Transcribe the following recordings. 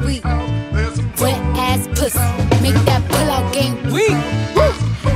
weak. Wet ass pussy, make that pull out game weak. Woo.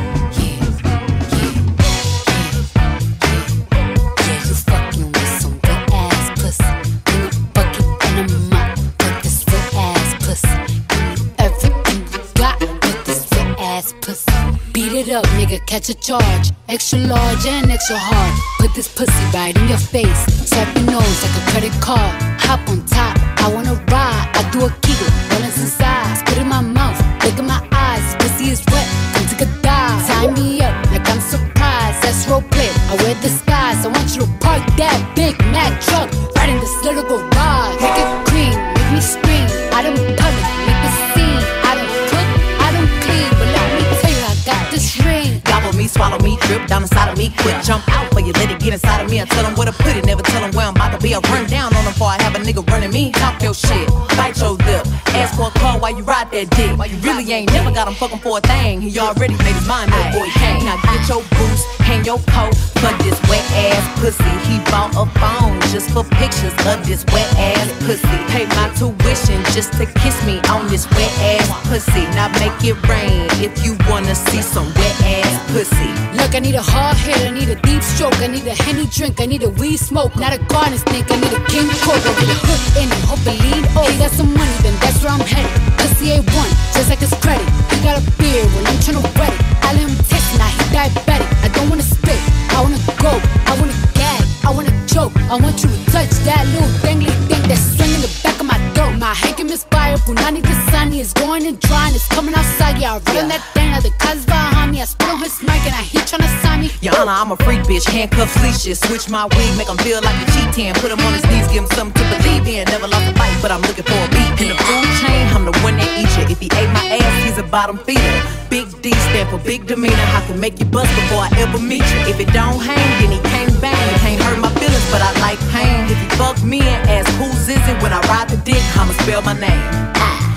Beat it up, nigga, catch a charge. Extra large and extra hard. Put this pussy right in your face. Swipe your nose like a credit card. Hop on top, I wanna ride. I do a kegel, balance inside. Spit in my mouth, look in my eyes. Pussy is wet, come take a dive. Tie me up like I'm surprised. That's roleplay, I wear disguise. I want you to park that Big Mac truck right in this little garage. Make it cream, make me scream. I don't public, make the scene. I don't cook, I don't clean, but let me tell you, I got this ring. Gobble me, swallow me, drip down inside of me. Quit, jump out for you, let it get inside of me. I tell them where to put it, never tell them where I'm about to be. I run down on them before I have a nigga running me. Talk your shit, bite your lip. Ask for a call while you ride that dick. Why you really ain't never got him fucking for a thing. He already made his mind up, boy, can't. Now get your boots, hang your coat for this wet ass pussy. He bought a phone just for pictures of this wet ass pussy. Pay my tuition just to kiss me on this wet ass pussy. Now make it rain if you wanna see some wet ass pussy. Look, I need a hard hit, I need a deep stroke, I need a Henny drink, I need a weed smoke, not a garden snake, I need a king coke, I need a hook in it, hope it lean. Oh, he got some money, then that's where I'm headed. Pussy A1, just like his credit. He got a beard when I'm tryna wet it. I let him taste, now he diabetic. I don't wanna spit, I wanna go, I wanna gag, I wanna choke. I want you to touch that little dangly thing that's swinging the back of my throat. My hank is fire, Punani the sunny is going and drying, it's coming outside. Yeah, I run that thing, now the cuz behind me. I spit on his mic and I hear tryna sign me. Your Honor, I'm a freak bitch, handcuffs, leashes. Switch my wig, make him feel like a cheatin'. Put him on his knees, give him something to believe in. Never lost a fight, but I'm looking for a beat. In the food chain, I'm the one that eat you. If he ate my ass, he's a bottom feeder. Big D stand for big demeanor. I can make you bust before I ever meet you. If it don't hang, then he can't bang. It can't hurt my feelings, but I like pain. If you fuck me and ask whose is it when I ride the dick, I'ma spell my name.